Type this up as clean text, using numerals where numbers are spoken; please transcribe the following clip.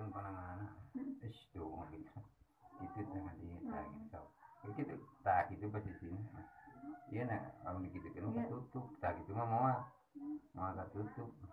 pun panangan tuh gitu itu dengan dia gitu gitu tak gitu pas di sini iya nak kalau gitu kan tutup tak gitu mah mau tutup